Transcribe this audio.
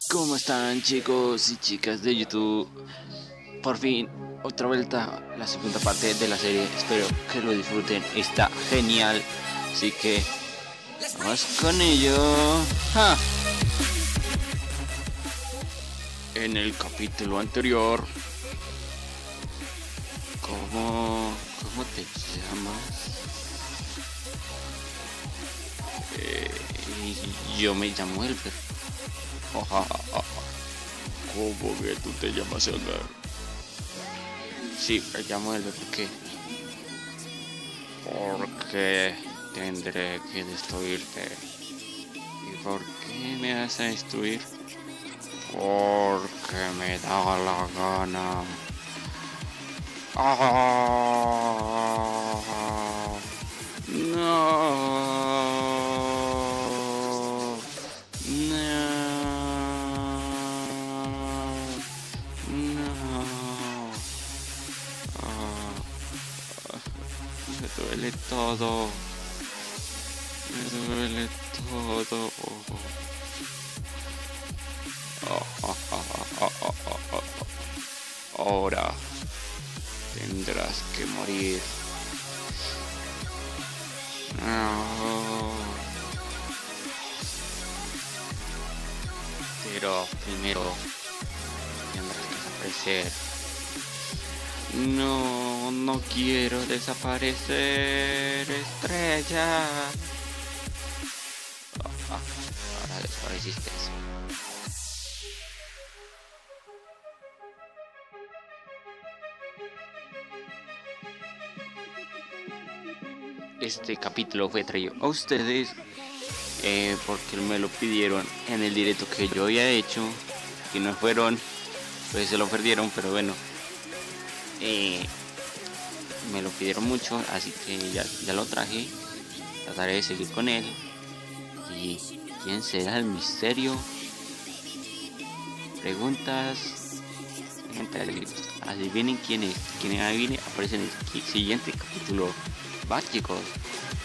¿Cómo están, chicos y chicas de YouTube? Por fin, otra vuelta, la segunda parte de la serie. Espero que lo disfruten, está genial. Así que vamos con ello. ¡Ja! En el capítulo anterior, ¿cómo te llamas? Yo me llamo Elber. ¿Cómo que tú te llamas Elber? Sí, me llamo Elber. ¿Por qué? Porque tendré que destruirte. ¿Y por qué me vas a destruir? Porque me da la gana. No. No. Me duele todo. Me duele todo. Ahora tendrás que morir. No. Pero primero tendrás que desaparecer. No, no quiero desaparecer, estrella. Ahora desapareciste. Este capítulo fue traído a ustedes porque me lo pidieron en el directo que yo había hecho. Si no fueron, pues se lo perdieron, pero bueno. Me lo pidieron mucho, así que ya lo traje. Trataré de seguir con él. ¿Y quién será el misterio? Preguntas. Adivinen quién es. Quien adivine aparece en el siguiente capítulo. Va, chicos.